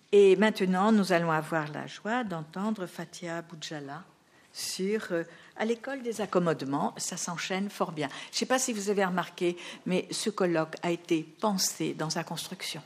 Et maintenant, nous allons avoir la joie d'entendre Fathia Boudjala sur à l'école des accommodements. Ça s'enchaîne fort bien. Je ne sais pas si vous avez remarqué, mais ce colloque a été pensé dans sa construction.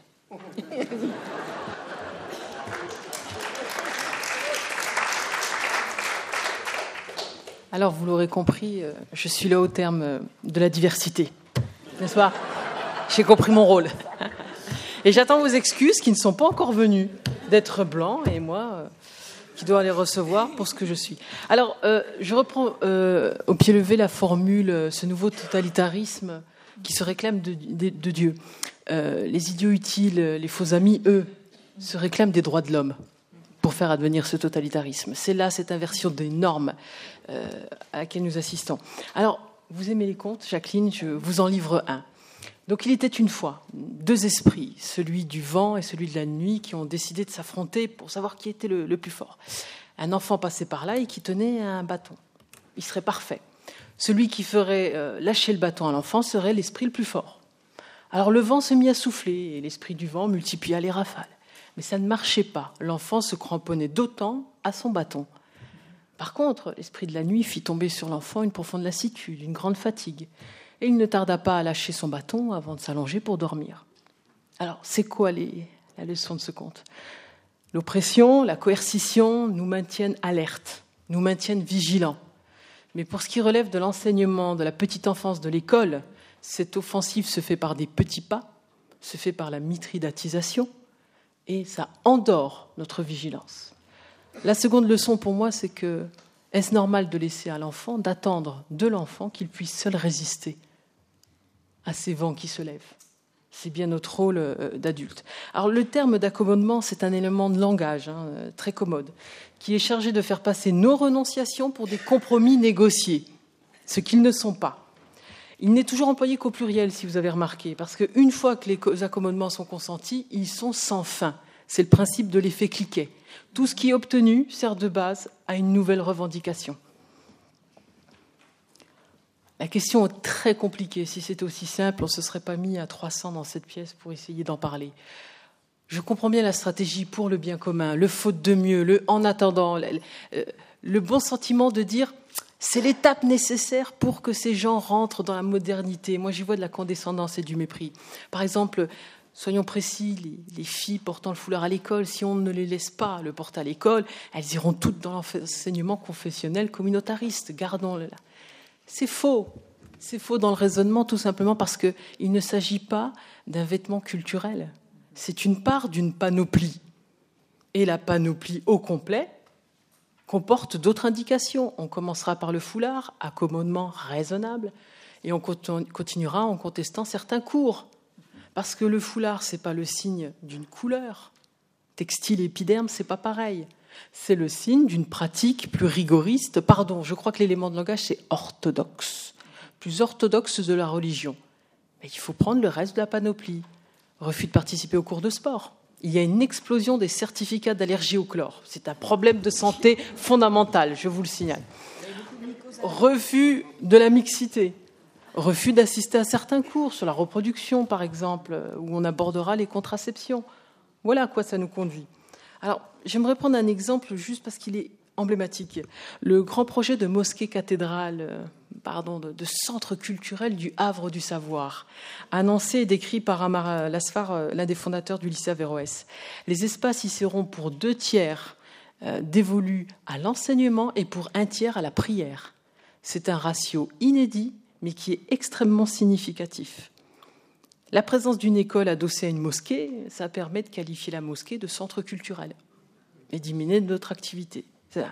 Alors, vous l'aurez compris, je suis là au terme de la diversité, n'est-ce pas ? J'ai compris mon rôle. Et j'attends vos excuses qui ne sont pas encore venues d'être blanc et moi qui dois les recevoir pour ce que je suis. Alors, je reprends au pied levé la formule, ce nouveau totalitarisme qui se réclame de Dieu. Les idiots utiles, les faux amis, eux, se réclament des droits de l'homme pour faire advenir ce totalitarisme. C'est là cette inversion des normes à laquelle nous assistons. Alors, vous aimez les contes, Jacqueline, je vous en livre un. Donc il était une fois deux esprits, celui du vent et celui de la nuit, qui ont décidé de s'affronter pour savoir qui était le plus fort. Un enfant passait par là et qui tenait un bâton. Il serait parfait. Celui qui ferait lâcher le bâton à l'enfant serait l'esprit le plus fort. Alors le vent se mit à souffler et l'esprit du vent multiplia les rafales. Mais ça ne marchait pas. L'enfant se cramponnait d'autant à son bâton. Par contre, l'esprit de la nuit fit tomber sur l'enfant une profonde lassitude, une grande fatigue. Et il ne tarda pas à lâcher son bâton avant de s'allonger pour dormir. Alors, c'est quoi la leçon de ce conte ? L'oppression, la coercition nous maintiennent alertes, nous maintiennent vigilants. Mais pour ce qui relève de l'enseignement de la petite enfance de l'école, cette offensive se fait par des petits pas, se fait par la mithridatisation, et ça endort notre vigilance. La seconde leçon pour moi, c'est que est-ce normal de laisser à l'enfant, d'attendre de l'enfant qu'il puisse seul résister à ces vents qui se lèvent ? C'est bien notre rôle d'adulte. Alors le terme d'accommodement, c'est un élément de langage très commode, qui est chargé de faire passer nos renonciations pour des compromis négociés, ce qu'ils ne sont pas. Il n'est toujours employé qu'au pluriel, si vous avez remarqué, parce qu'une fois que les accommodements sont consentis, ils sont sans fin. C'est le principe de l'effet cliquet. Tout ce qui est obtenu sert de base à une nouvelle revendication. La question est très compliquée. Si c'était aussi simple, on ne se serait pas mis à 300 dans cette pièce pour essayer d'en parler. Je comprends bien la stratégie pour le bien commun, le faute de mieux, le en attendant, le bon sentiment de dire c'est l'étape nécessaire pour que ces gens rentrent dans la modernité. Moi, j'y vois de la condescendance et du mépris. Par exemple, soyons précis, les filles portant le foulard à l'école, si on ne les laisse pas le porter à l'école, elles iront toutes dans l'enseignement confessionnel communautariste. Gardons-le là. C'est faux. C'est faux dans le raisonnement, tout simplement parce qu'il ne s'agit pas d'un vêtement culturel. C'est une part d'une panoplie. Et la panoplie au complet comporte d'autres indications. On commencera par le foulard, accommodement raisonnable, et on continuera en contestant certains cours. Parce que le foulard, ce n'est pas le signe d'une couleur. Textile et épiderme, ce n'est pas pareil. C'est le signe d'une pratique plus rigoriste. Pardon, je crois que l'élément de langage, c'est orthodoxe. Plus orthodoxe de la religion. Mais il faut prendre le reste de la panoplie. Refus de participer aux cours de sport. Il y a une explosion des certificats d'allergie au chlore. C'est un problème de santé fondamental, je vous le signale. Refus de la mixité. Refus d'assister à certains cours sur la reproduction, par exemple, où on abordera les contraceptions. Voilà à quoi ça nous conduit. Alors, j'aimerais prendre un exemple juste parce qu'il est emblématique. Le grand projet de mosquée-cathédrale, de centre culturel du Havre du Savoir, annoncé et décrit par Amar Lasfar, l'un des fondateurs du lycée Averroès. Les espaces y seront pour 2/3 dévolus à l'enseignement et pour 1/3 à la prière. C'est un ratio inédit, mais qui est extrêmement significatif. La présence d'une école adossée à une mosquée, ça permet de qualifier la mosquée de centre culturel et diminuer notre activité.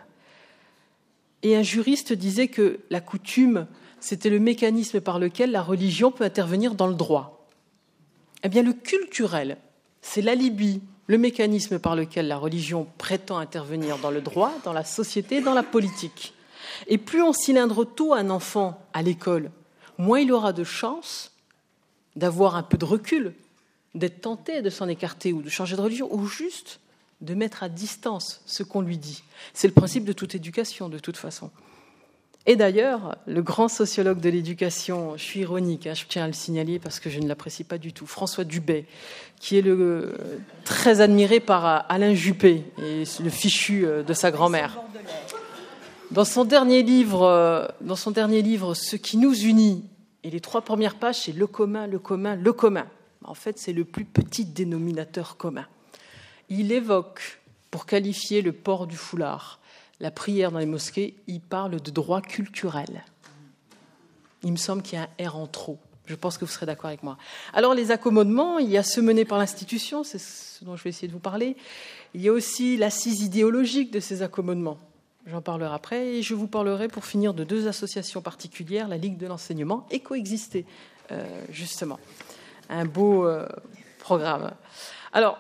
Et un juriste disait que la coutume, c'était le mécanisme par lequel la religion peut intervenir dans le droit. Eh bien, le culturel, c'est l'alibi, le mécanisme par lequel la religion prétend intervenir dans le droit, dans la société, dans la politique. Et plus on cylindre tôt un enfant à l'école, moins il aura de chances d'avoir un peu de recul, d'être tenté de s'en écarter ou de changer de religion, ou juste de mettre à distance ce qu'on lui dit. C'est le principe de toute éducation, de toute façon. Et d'ailleurs, le grand sociologue de l'éducation, je suis ironique, je tiens à le signaler parce que je ne l'apprécie pas du tout, François Dubay, qui est très admiré par Alain Juppé, et le fichu de sa grand-mère. Dans son dernier livre, Ce qui nous unit, et les 3 premières pages, c'est le commun, le commun, le commun. En fait, c'est le plus petit dénominateur commun. Il évoque, pour qualifier le port du foulard, la prière dans les mosquées, il parle de droit culturel. Il me semble qu'il y a un R en trop. Je pense que vous serez d'accord avec moi. Alors, les accommodements, il y a ceux menés par l'institution, c'est ce dont je vais essayer de vous parler. Il y a aussi l'assise idéologique de ces accommodements. J'en parlerai après. Et je vous parlerai, pour finir, de 2 associations particulières, la Ligue de l'enseignement et Coexister, justement. Un beau programme. Alors,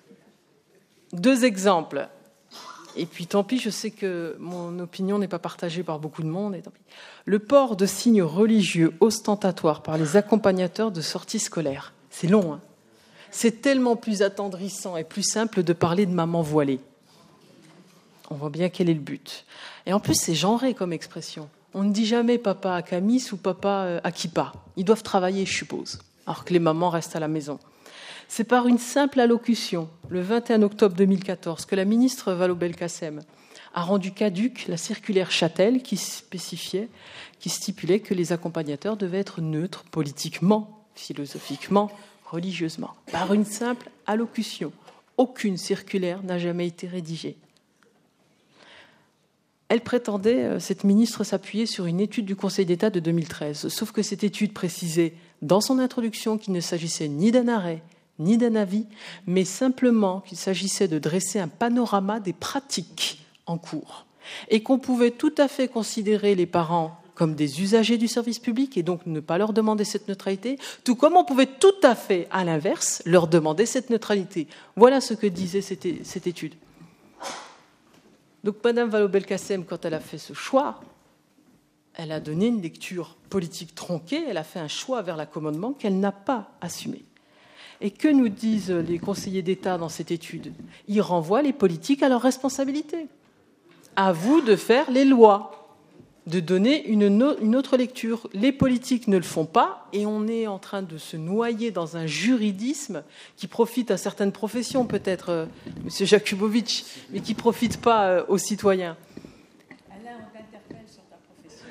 2 exemples. Et puis tant pis, je sais que mon opinion n'est pas partagée par beaucoup de monde. Et tant pis. Le port de signes religieux ostentatoires par les accompagnateurs de sorties scolaires. C'est long, hein. C'est tellement plus attendrissant et plus simple de parler de maman voilée. On voit bien quel est le but. Et en plus, c'est genré comme expression. On ne dit jamais papa à camis ou papa à kippa. Ils doivent travailler, je suppose, alors que les mamans restent à la maison. C'est par une simple allocution, le 21 octobre 2014, que la ministre Vallaud-Belkacem a rendu caduque la circulaire Chatel qui stipulait que les accompagnateurs devaient être neutres politiquement, philosophiquement, religieusement. Par une simple allocution. Aucune circulaire n'a jamais été rédigée. Elle prétendait, cette ministre, s'appuyer sur une étude du Conseil d'État de 2013. Sauf que cette étude précisait dans son introduction qu'il ne s'agissait ni d'un arrêt, ni d'un avis, mais simplement qu'il s'agissait de dresser un panorama des pratiques en cours et qu'on pouvait tout à fait considérer les parents comme des usagers du service public et donc ne pas leur demander cette neutralité, tout comme on pouvait tout à fait, à l'inverse, leur demander cette neutralité. Voilà ce que disait cette étude. Donc Madame Vallaud-Belkacem, quand elle a fait ce choix, elle a donné une lecture politique tronquée, elle a fait un choix vers l'accommodement qu'elle n'a pas assumé. Et que nous disent les conseillers d'État dans cette étude ? Ils renvoient les politiques à leurs responsabilités. À vous de faire les lois, de donner une autre lecture. Les politiques ne le font pas et on est en train de se noyer dans un juridisme qui profite à certaines professions, peut-être, M. Jakubowicz, mais qui ne profite pas aux citoyens. Alain, on t'interpelle sur ta profession.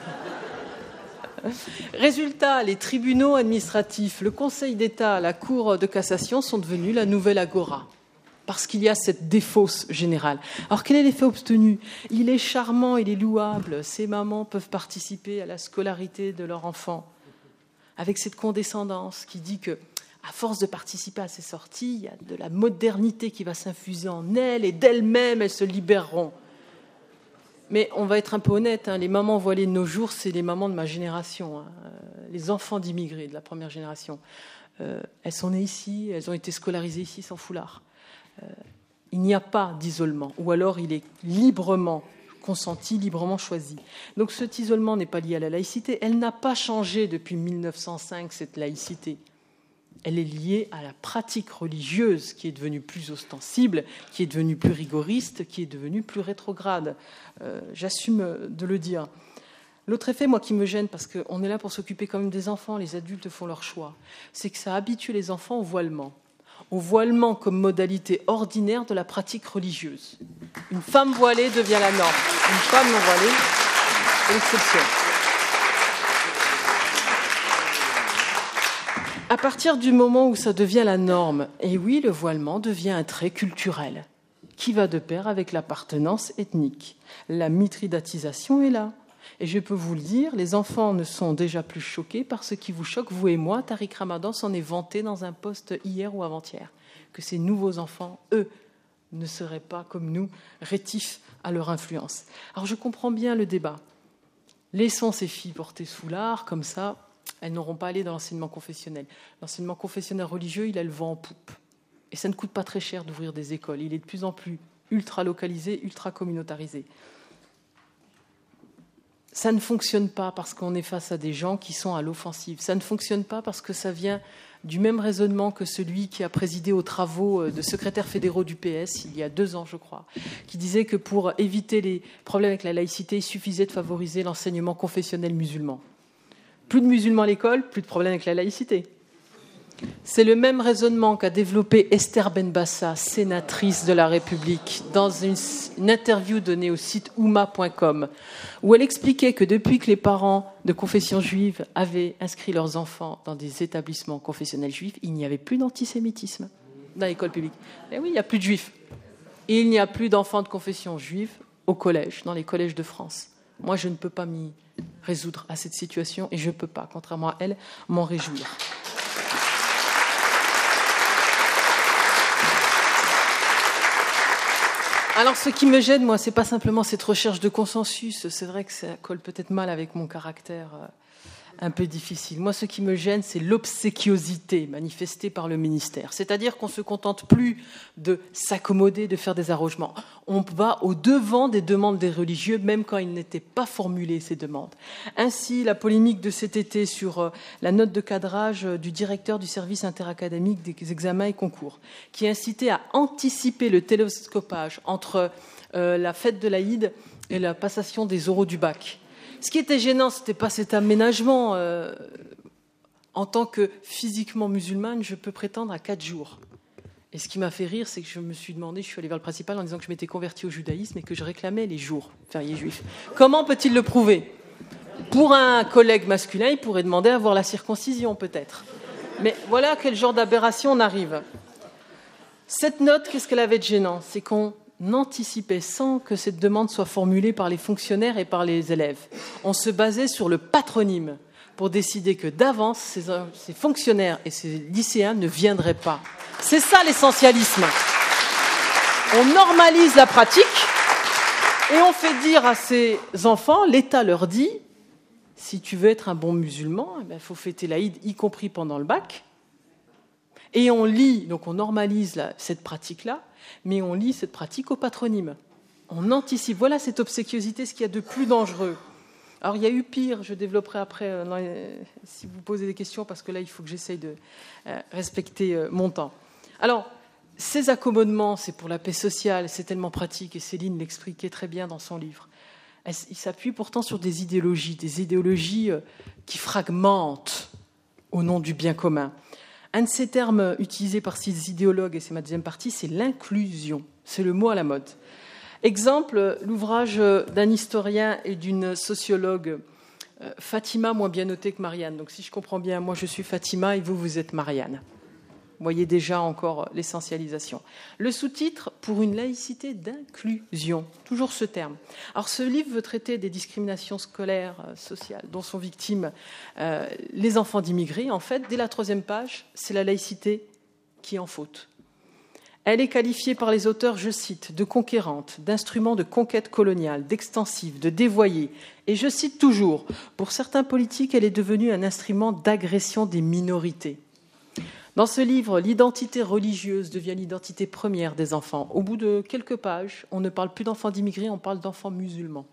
Résultat, les tribunaux administratifs, le Conseil d'État, la Cour de cassation sont devenus la nouvelle agora. Parce qu'il y a cette défausse générale. Alors, quel est l'effet obtenu ? Il est charmant, il est louable. Ces mamans peuvent participer à la scolarité de leur enfant avec cette condescendance qui dit que, à force de participer à ces sorties, il y a de la modernité qui va s'infuser en elles et d'elles-mêmes, elles se libéreront. Mais on va être un peu honnête, les mamans voilées de nos jours, c'est les mamans de ma génération, les enfants d'immigrés de la première génération. Elles sont nées ici, elles ont été scolarisées ici sans foulard. Il n'y a pas d'isolement, ou alors il est librement consenti, librement choisi. Donc cet isolement n'est pas lié à la laïcité, elle n'a pas changé depuis 1905, cette laïcité. Elle est liée à la pratique religieuse qui est devenue plus ostensible, qui est devenue plus rigoriste, qui est devenue plus rétrograde. J'assume de le dire. L'autre effet, moi, qui me gêne, parce qu'on est là pour s'occuper quand même des enfants, les adultes font leur choix, c'est que ça habitue les enfants au voilement comme modalité ordinaire de la pratique religieuse. Une femme voilée devient la norme. Une femme non voilée est l'exception. À partir du moment où ça devient la norme, et oui, le voilement devient un trait culturel qui va de pair avec l'appartenance ethnique. La mithridatisation est là. Et je peux vous le dire, les enfants ne sont déjà plus choqués par ce qui vous choque, vous et moi. Tariq Ramadan s'en est vanté dans un post hier ou avant-hier, que ces nouveaux enfants, eux, ne seraient pas, comme nous, rétifs à leur influence. Alors je comprends bien le débat. Laissons ces filles porter ce foulard, comme ça, elles n'auront pas à aller dans l'enseignement confessionnel. L'enseignement confessionnel religieux, il a le vent en poupe. Et ça ne coûte pas très cher d'ouvrir des écoles. Il est de plus en plus ultra-localisé, ultra-communautarisé. Ça ne fonctionne pas parce qu'on est face à des gens qui sont à l'offensive. Ça ne fonctionne pas parce que ça vient du même raisonnement que celui qui a présidé aux travaux de secrétaires fédéraux du PS, il y a 2 ans, je crois, qui disait que pour éviter les problèmes avec la laïcité, il suffisait de favoriser l'enseignement confessionnel musulman. Plus de musulmans à l'école, plus de problèmes avec la laïcité. C'est le même raisonnement qu'a développé Esther Benbassa, sénatrice de la République, dans une interview donnée au site ouma.com, où elle expliquait que depuis que les parents de confession juive avaient inscrit leurs enfants dans des établissements confessionnels juifs, il n'y avait plus d'antisémitisme dans l'école publique. Et oui, il n'y a plus de juifs. Et il n'y a plus d'enfants de confession juive au collège, dans les collèges de France. Moi, je ne peux pas m'y résoudre à cette situation et je ne peux pas, contrairement à elle, m'en réjouir. Alors, ce qui me gêne, moi, c'est pas simplement cette recherche de consensus. C'est vrai que ça colle peut-être mal avec mon caractère un peu difficile. Moi, ce qui me gêne, c'est l'obséquiosité manifestée par le ministère. C'est-à-dire qu'on ne se contente plus de s'accommoder, de faire des arrangements. On va au-devant des demandes des religieux, même quand ils n'étaient pas formulées, ces demandes. Ainsi, la polémique de cet été sur la note de cadrage du directeur du service interacadémique des examens et concours, qui incitait à anticiper le télescopage entre la fête de l'Aïd et la passation des oraux du bac. Ce qui était gênant, ce n'était pas cet aménagement. En tant que physiquement musulmane, je peux prétendre à 4 jours. Et ce qui m'a fait rire, c'est que je me suis demandé, je suis allée vers le principal en disant que je m'étais convertie au judaïsme et que je réclamais les jours fériés juifs. Comment peut-il le prouver ? Pour un collègue masculin, il pourrait demander à voir la circoncision, peut-être. Mais voilà à quel genre d'aberration on arrive. Cette note, qu'est-ce qu'elle avait de gênant ? C'est qu'on anticipait sans que cette demande soit formulée par les fonctionnaires et par les élèves. On se basait sur le patronyme pour décider que d'avance, ces fonctionnaires et ces lycéens ne viendraient pas. C'est ça l'essentialisme. On normalise la pratique et on fait dire à ces enfants, l'État leur dit, si tu veux être un bon musulman, il faut fêter l'Aïd, y compris pendant le bac. Et on lie, donc on normalise cette pratique-là, mais on lie cette pratique au patronyme. On anticipe. Voilà cette obséquiosité, ce qu'il y a de plus dangereux. Alors, il y a eu pire, je développerai après, si vous posez des questions, parce que là, il faut que j'essaye de respecter mon temps. Alors, ces accommodements, c'est pour la paix sociale, c'est tellement pratique, et Céline l'expliquait très bien dans son livre. Il s'appuie pourtant sur des idéologies qui fragmentent au nom du bien commun. Un de ces termes utilisés par ces idéologues, et c'est ma deuxième partie, c'est l'inclusion. C'est le mot à la mode. Exemple, l'ouvrage d'un historien et d'une sociologue, Fatima, moins bien notée que Marianne. Donc si je comprends bien, moi je suis Fatima et vous êtes Marianne. Vous voyez déjà encore l'essentialisation. Le sous-titre, pour une laïcité d'inclusion, toujours ce terme. Alors ce livre veut traiter des discriminations scolaires, sociales, dont sont victimes les enfants d'immigrés. En fait, dès la 3e page, c'est la laïcité qui en faute. Elle est qualifiée par les auteurs, je cite, de conquérante, d'instrument de conquête coloniale, d'extensive, de dévoyée. Et je cite toujours, pour certains politiques, elle est devenue un instrument d'agression des minorités. Dans ce livre, l'identité religieuse devient l'identité première des enfants. Au bout de quelques pages, on ne parle plus d'enfants d'immigrés, on parle d'enfants musulmans.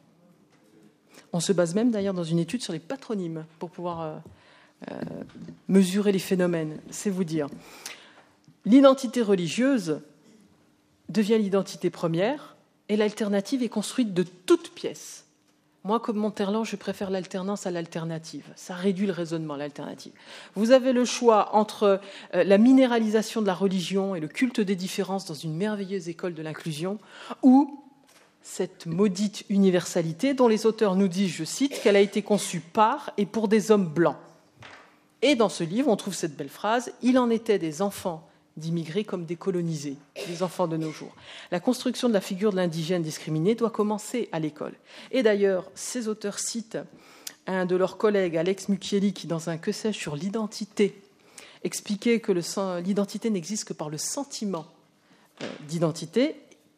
On se base même d'ailleurs dans une étude sur les patronymes pour pouvoir mesurer les phénomènes, c'est vous dire. L'identité religieuse devient l'identité première et l'alternative est construite de toutes pièces. Moi, comme Monterland, je préfère l'alternance à l'alternative. Ça réduit le raisonnement, l'alternative. Vous avez le choix entre la minéralisation de la religion et le culte des différences dans une merveilleuse école de l'inclusion ou cette maudite universalité dont les auteurs nous disent, je cite, qu'elle a été conçue par et pour des hommes blancs. Et dans ce livre, on trouve cette belle phrase, « Il en était des enfants d'immigrés comme des colonisés, les enfants de nos jours. La construction de la figure de l'indigène discriminé doit commencer à l'école. » Et d'ailleurs, ces auteurs citent un de leurs collègues, Alex Mucchielli, qui, dans un que sais-je sur l'identité, expliquait que l'identité n'existe que par le sentiment d'identité,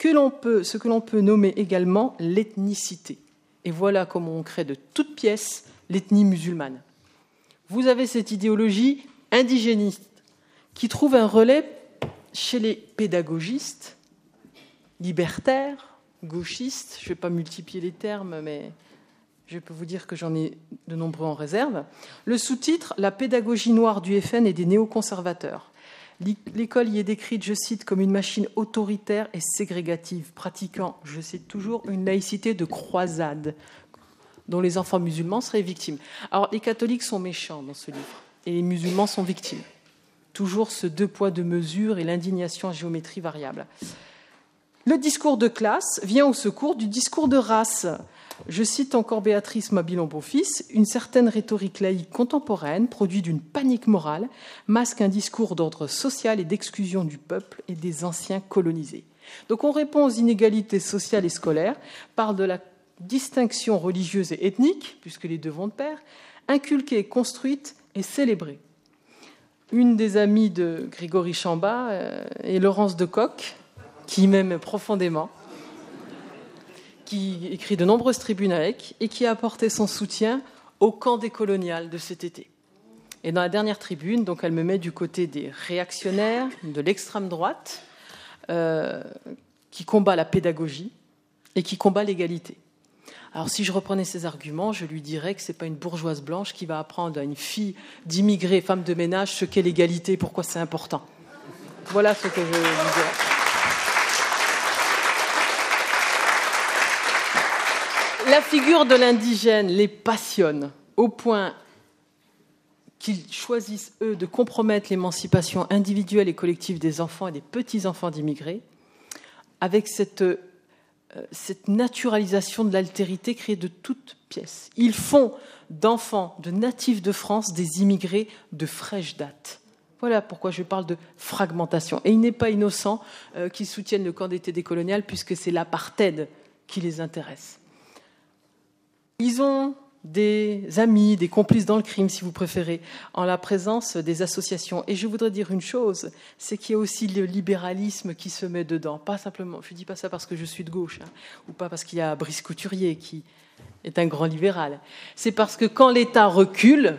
ce que l'on peut nommer également l'ethnicité. Et voilà comment on crée de toutes pièces l'ethnie musulmane. Vous avez cette idéologie indigéniste qui trouve un relais chez les pédagogistes, libertaires, gauchistes, je ne vais pas multiplier les termes, mais Je peux vous dire que j'en ai de nombreux en réserve. Le sous-titre « La pédagogie noire du FN et des néoconservateurs ». L'école y est décrite, je cite, comme une machine autoritaire et ségrégative, pratiquant, je cite toujours, une laïcité de croisade, dont les enfants musulmans seraient victimes. Alors, les catholiques sont méchants dans ce livre, et les musulmans sont victimes. Toujours ce deux poids, deux mesures et l'indignation à géométrie variable. Le discours de classe vient au secours du discours de race. Je cite encore Béatrice Mabilon-Beaufils, une certaine rhétorique laïque contemporaine, produit d'une panique morale, masque un discours d'ordre social et d'exclusion du peuple et des anciens colonisés. Donc on répond aux inégalités sociales et scolaires, parle de la distinction religieuse et ethnique, puisque les deux vont de pair, inculquée, construite et célébrée. Une des amies de Grégory Chamba est Laurence de Coq, qui m'aime profondément, qui écrit de nombreuses tribunes avec et qui a apporté son soutien au camp décolonial de cet été. Et dans la dernière tribune, donc, elle me met du côté des réactionnaires, de l'extrême droite, qui combat la pédagogie et qui combat l'égalité. Alors si je reprenais ses arguments, je lui dirais que ce n'est pas une bourgeoise blanche qui va apprendre à une fille d'immigrés, femme de ménage, ce qu'est l'égalité et pourquoi c'est important. Voilà ce que je lui dirais. La figure de l'indigène les passionne au point qu'ils choisissent, eux, de compromettre l'émancipation individuelle et collective des enfants et des petits-enfants d'immigrés avec cette naturalisation de l'altérité créée de toutes pièces. Ils font d'enfants, de natifs de France, des immigrés de fraîche date. Voilà pourquoi je parle de fragmentation. Et il n'est pas innocent qu'ils soutiennent le camp d'été décolonial puisque c'est l'apartheid qui les intéresse. Ils ont des amis, des complices dans le crime, si vous préférez, en la présence des associations. Et je voudrais dire une chose, c'est qu'il y a aussi le libéralisme qui se met dedans. Pas simplement, je ne dis pas ça parce que je suis de gauche, ou pas parce qu'il y a Brice Couturier qui est un grand libéral. C'est parce que quand l'État recule,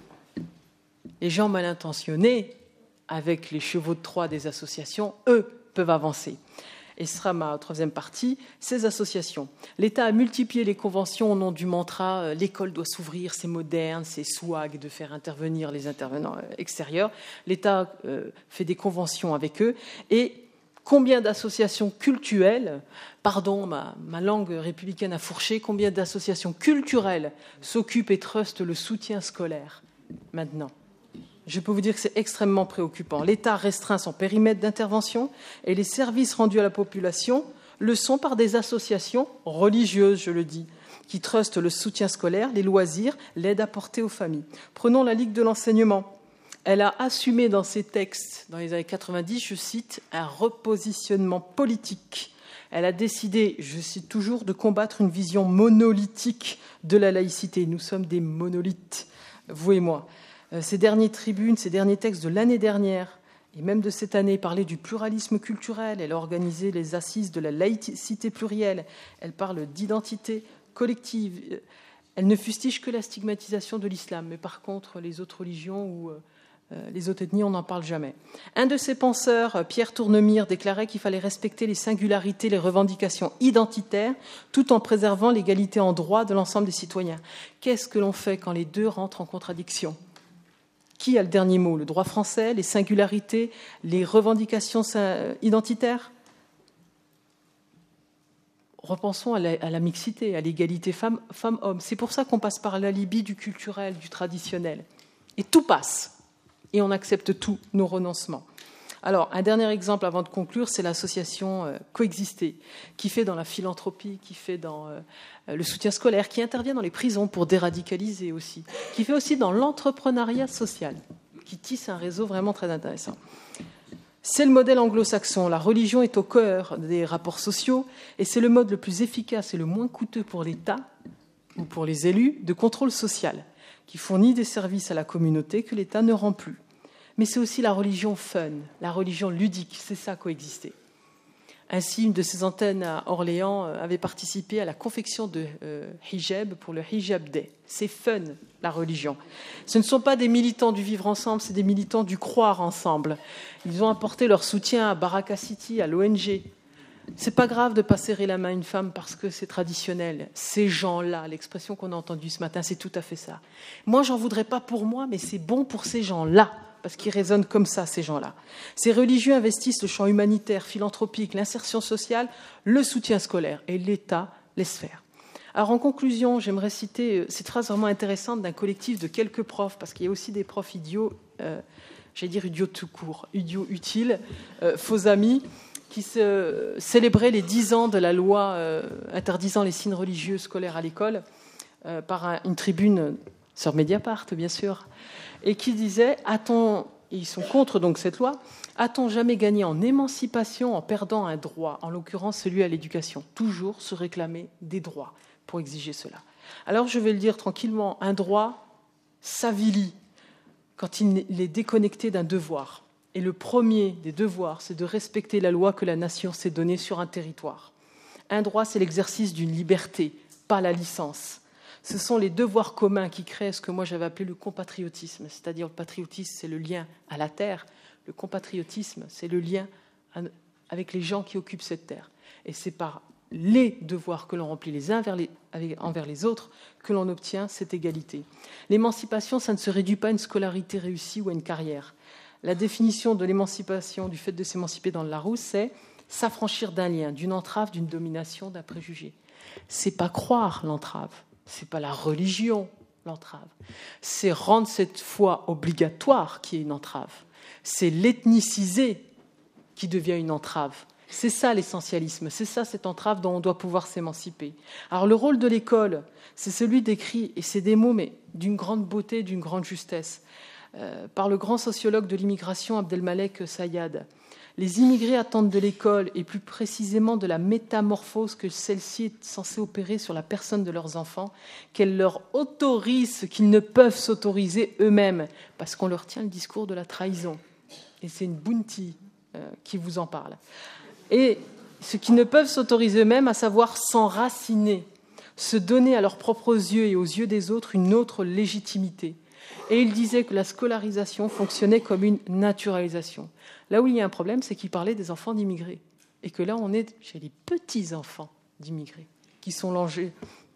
les gens mal intentionnés, avec les chevaux de Troie des associations, eux, peuvent avancer. Et ce sera ma troisième partie, ces associations. L'État a multiplié les conventions au nom du mantra « l'école doit s'ouvrir, c'est moderne, c'est swag de faire intervenir les intervenants extérieurs ». L'État fait des conventions avec eux. Et combien d'associations cultuelles, pardon, ma langue républicaine a fourché, combien d'associations culturelles s'occupent et trustent le soutien scolaire maintenant ? Je peux vous dire que c'est extrêmement préoccupant. L'État restreint son périmètre d'intervention et les services rendus à la population le sont par des associations religieuses, je le dis, qui trustent le soutien scolaire, les loisirs, l'aide apportée aux familles. Prenons la Ligue de l'enseignement. Elle a assumé dans ses textes, dans les années 90, je cite, un repositionnement politique. Elle a décidé, je cite toujours, de combattre une vision monolithique de la laïcité. Nous sommes des monolithes, vous et moi. Ces dernières tribunes, ces derniers textes de l'année dernière et même de cette année parlaient du pluralisme culturel. Elle a organisé les assises de la laïcité plurielle. Elle parle d'identité collective. Elle ne fustige que la stigmatisation de l'islam. Mais par contre, les autres religions ou les autres ethnies, on n'en parle jamais. Un de ses penseurs, Pierre Tournemire, déclarait qu'il fallait respecter les singularités, les revendications identitaires, tout en préservant l'égalité en droit de l'ensemble des citoyens. Qu'est-ce que l'on fait quand les deux rentrent en contradiction ? Qui a le dernier mot ? Le droit français, les singularités, les revendications identitaires ? Repensons à la mixité, à l'égalité femmes-hommes. C'est pour ça qu'on passe par l'alibi du culturel, du traditionnel. Et tout passe. Et on accepte tous nos renoncements. Alors, un dernier exemple avant de conclure, c'est l'association Coexister, qui fait dans la philanthropie, qui fait dans le soutien scolaire, qui intervient dans les prisons pour déradicaliser aussi, qui fait aussi dans l'entrepreneuriat social, qui tisse un réseau vraiment très intéressant. C'est le modèle anglo-saxon. La religion est au cœur des rapports sociaux et c'est le mode le plus efficace et le moins coûteux pour l'État ou pour les élus de contrôle social, qui fournit des services à la communauté que l'État ne rend plus. Mais c'est aussi la religion fun, la religion ludique, c'est ça Coexister. Ainsi, une de ses antennes à Orléans avait participé à la confection de hijab pour le Hijab Day. C'est fun, la religion. Ce ne sont pas des militants du vivre ensemble, c'est des militants du croire ensemble. Ils ont apporté leur soutien à Baraka City, à l'ONG, C'est pas grave de pas serrer la main à une femme parce que c'est traditionnel. Ces gens-là, l'expression qu'on a entendue ce matin, c'est tout à fait ça. Moi, j'en voudrais pas pour moi, mais c'est bon pour ces gens-là, parce qu'ils raisonnent comme ça, ces gens-là. Ces religieux investissent le champ humanitaire, philanthropique, l'insertion sociale, le soutien scolaire, et l'État laisse faire. Alors, en conclusion, j'aimerais citer cette phrase vraiment intéressante d'un collectif de quelques profs, parce qu'il y a aussi des profs idiots, j'allais dire idiots tout court, idiots utiles, faux amis, qui célébraient les 10 ans de la loi interdisant les signes religieux scolaires à l'école par une tribune sur Mediapart, bien sûr, et qui disait ils sont contre donc cette loi, a-t-on jamais gagné en émancipation en perdant un droit, en l'occurrence celui à l'éducation? Toujours se réclamer des droits pour exiger cela. Alors je vais le dire tranquillement, un droit s'avilit quand il est déconnecté d'un devoir. Et le premier des devoirs, c'est de respecter la loi que la nation s'est donnée sur un territoire. Un droit, c'est l'exercice d'une liberté, pas la licence. Ce sont les devoirs communs qui créent ce que moi j'avais appelé le compatriotisme. C'est-à-dire le patriotisme, c'est le lien à la terre. Le compatriotisme, c'est le lien avec les gens qui occupent cette terre. Et c'est par les devoirs que l'on remplit les uns envers les autres que l'on obtient cette égalité. L'émancipation, ça ne se réduit pas à une scolarité réussie ou à une carrière. La définition de l'émancipation, du fait de s'émanciper dans le Larousse, c'est s'affranchir d'un lien, d'une entrave, d'une domination, d'un préjugé. C'est pas croire l'entrave, c'est pas la religion l'entrave, c'est rendre cette foi obligatoire qui est une entrave, c'est l'ethniciser qui devient une entrave. C'est ça l'essentialisme, c'est ça cette entrave dont on doit pouvoir s'émanciper. Alors le rôle de l'école, c'est celui d'écrit, et c'est des mots mais d'une grande beauté, d'une grande justesse. Par le grand sociologue de l'immigration Abdelmalek Sayad. Les immigrés attendent de l'école, et plus précisément de la métamorphose que celle-ci est censée opérer sur la personne de leurs enfants, qu'elle leur autorise ce qu'ils ne peuvent s'autoriser eux-mêmes, parce qu'on leur tient le discours de la trahison. Et c'est une bounty qui vous en parle. Et ce qu'ils ne peuvent s'autoriser eux-mêmes, à savoir s'enraciner, se donner à leurs propres yeux et aux yeux des autres une autre légitimité. Et il disait que la scolarisation fonctionnait comme une naturalisation. Là où il y a un problème, c'est qu'il parlait des enfants d'immigrés. Et que là, on est chez les petits-enfants d'immigrés, qui sont l'enjeu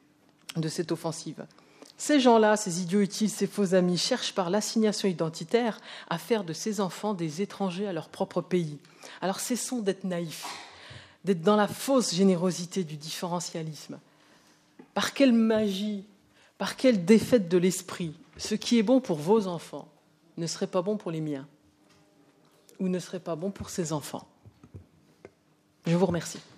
de cette offensive. Ces gens-là, ces idiots utiles, ces faux amis, cherchent par l'assignation identitaire à faire de ces enfants des étrangers à leur propre pays. Alors cessons d'être naïfs, d'être dans la fausse générosité du différentialisme. Par quelle magie, par quelle défaite de l'esprit, ce qui est bon pour vos enfants ne serait pas bon pour les miens, ou ne serait pas bon pour ces enfants. Je vous remercie.